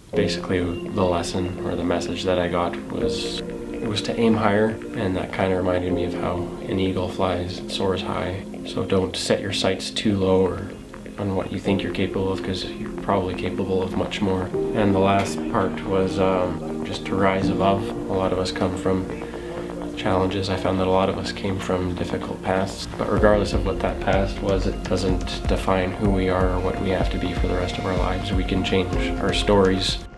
Basically, the lesson or the message that I got was to aim higher, and that kind of reminded me of how an eagle flies, soars high. So don't set your sights too low or on what you think you're capable of, because you're probably capable of much more. And the last part was just to rise above. A lot of us come from challenges. I found that a lot of us came from difficult pasts, but regardless of what that past was, it doesn't define who we are or what we have to be for the rest of our lives. We can change our stories